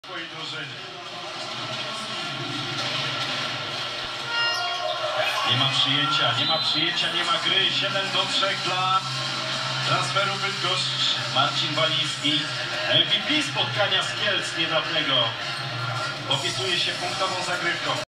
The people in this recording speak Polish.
swojej drużyny. Nie ma przyjęcia, nie ma gry. 7-3 dla transferu Bydgoszcz. Marcin Waliński, MVP spotkania z Kielc niedawnego. Opisuje się punktową zagrywką.